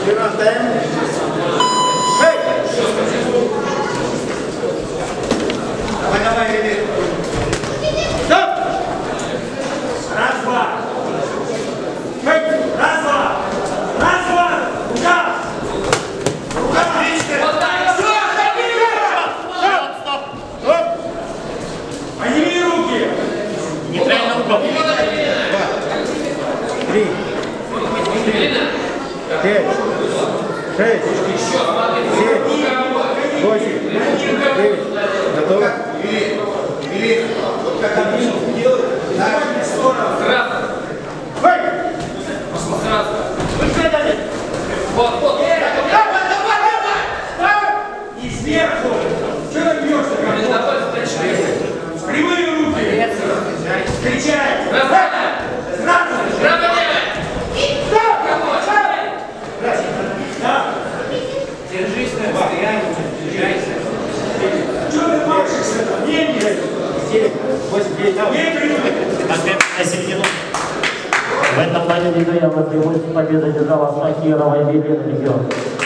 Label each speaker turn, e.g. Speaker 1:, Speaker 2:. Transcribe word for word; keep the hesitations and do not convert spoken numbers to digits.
Speaker 1: Давай, давай, Лили. Стоп! Раз, два. Раз, два. Раз, два. Рука. Рука. Стоп. Стоп. Подними руки.
Speaker 2: Неправильно руку.
Speaker 1: Три. Пять. Шесть. Семь. Восемь. Девять. Готово? Вели. Вот как обычно делают. Давай в сторону.
Speaker 3: Сразу.
Speaker 1: Ой!
Speaker 3: Сразу.
Speaker 1: Выше дали.
Speaker 3: Вот, вот.
Speaker 1: Давай, давай, давай! Давай! И сверху. Что ты бьешься?
Speaker 3: Не давай, зачем?
Speaker 1: Прямые руки. Встречай.
Speaker 3: Раз,
Speaker 1: Сразу.
Speaker 3: право, лево.
Speaker 1: Стоп! Да.
Speaker 3: Держись на расстоянии, держайся.
Speaker 1: Что ты машешь? Не, не. Семь, восемь, девять, давай. Не придумай.
Speaker 2: На середину. В этом поединке явно преимущество победы держала Шакирова Елена Регион.